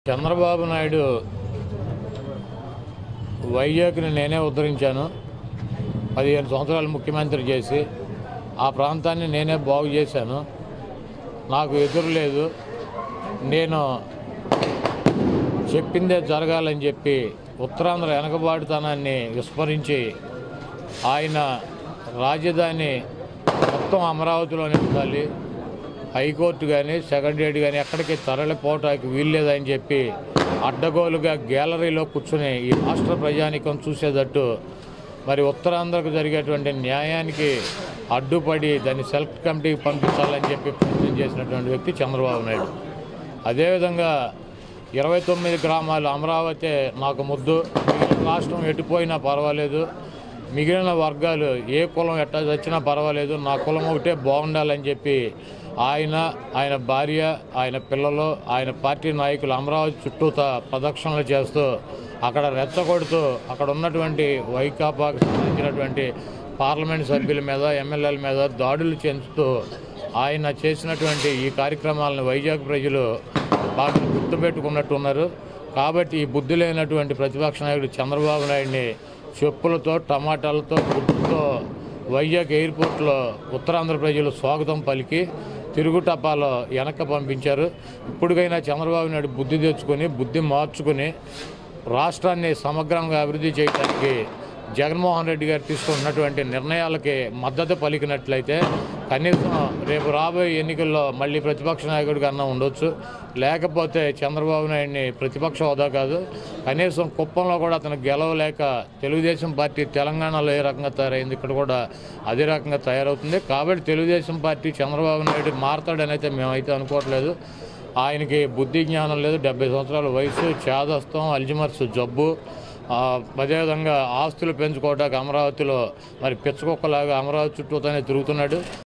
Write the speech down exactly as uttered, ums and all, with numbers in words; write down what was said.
చంద్రబాబు నాయుడు వైజాగ్ని నేనే ఉద్ధరించాను. పదిహేను సంవత్సరాలు ముఖ్యమంత్రి చేసి ఆ ప్రాంతాన్ని నేనే బాగు చేశాను. నాకు ఎదురు లేదు. నేను చెప్పిందే జరగాలని చెప్పి ఉత్తరాంధ్ర వెనకబాటుతనాన్ని విస్మరించి ఆయన రాజధాని మొత్తం అమరావతిలోనే ఉండాలి, హైకోర్టు కానీ సెక్రటరియట్ కానీ ఎక్కడికి తరలిపోవటానికి వీల్లేదని చెప్పి అడ్డగోలుగా గ్యాలరీలో కూర్చుని ఈ రాష్ట్ర ప్రజానికం చూసేటట్టు మరి ఉత్తరాంధ్రకు జరిగేటువంటి న్యాయానికి అడ్డుపడి దాన్ని సెలెక్ట్ కమిటీకి పంపించాలని చెప్పి ప్రయత్నం చేసినటువంటి వ్యక్తి చంద్రబాబు నాయుడు. అదేవిధంగా ఇరవై తొమ్మిది గ్రామాలు అమరావతి నాకు ముద్దు, మిగిలిన రాష్ట్రం ఎటుపోయినా పర్వాలేదు, మిగిలిన వర్గాలు ఏ కులం ఎట్టా వచ్చినా పర్వాలేదు, నా కులం ఒకటే బాగుండాలని చెప్పి ఆయన ఆయన భార్య ఆయన పిల్లలు ఆయన పార్టీ నాయకులు అమరావతి చుట్టూతా ప్రదక్షిణలు చేస్తూ అక్కడ రెచ్చగొడుతూ అక్కడ ఉన్నటువంటి వైకాపాకు సంబంధించినటువంటి పార్లమెంట్ సభ్యుల మీద ఎమ్మెల్యేల మీద దాడులు చేస్తూ ఆయన చేసినటువంటి ఈ కార్యక్రమాలను వైజాగ్ ప్రజలు బాగా గుర్తుపెట్టుకున్నట్టున్నారు. కాబట్టి ఈ బుద్ధి లేనటువంటి ప్రతిపక్ష నాయకుడు చంద్రబాబు నాయుడిని చెప్పులతో టమాటాలతో గుడ్డుతో వైజాగ్ ఎయిర్పోర్ట్లో ఉత్తరాంధ్ర ప్రజలు స్వాగతం పలికి తిరుగుటపాలో వెనక్కి పంపించారు. ఇప్పటికైనా చంద్రబాబు నాయుడు బుద్ధి తెచ్చుకొని బుద్ధి మార్చుకుని రాష్ట్రాన్ని సమగ్రంగా అభివృద్ధి చేయడానికి జగన్మోహన్ రెడ్డి గారు తీసుకున్నటువంటి నిర్ణయాలకి మద్దతు పలికినట్లయితే కనీసం రేపు రాబోయే ఎన్నికల్లో మళ్ళీ ప్రతిపక్ష నాయకుడిగా అన్నా ఉండొచ్చు. లేకపోతే చంద్రబాబు నాయుడిని ప్రతిపక్ష హోదా కాదు, కనీసం కుప్పంలో కూడా అతను గెలవలేక తెలుగుదేశం పార్టీ తెలంగాణలో ఏ రకంగా తయారైంది ఇక్కడ కూడా అదే రకంగా తయారవుతుంది. కాబట్టి తెలుగుదేశం పార్టీ చంద్రబాబు నాయుడు మారతాడని అయితే మేమైతే అనుకోవట్లేదు. ఆయనకి బుద్ధి జ్ఞానం లేదు, డెబ్బై సంవత్సరాల వయసు, చేదస్తం, అల్జిమర్స్ జబ్బు, అదేవిధంగా ఆస్తులు పెంచుకోవడానికి అమరావతిలో మరి పిచ్చకుక్కలాగా అమరావతి చుట్టూతోనే తిరుగుతున్నాడు.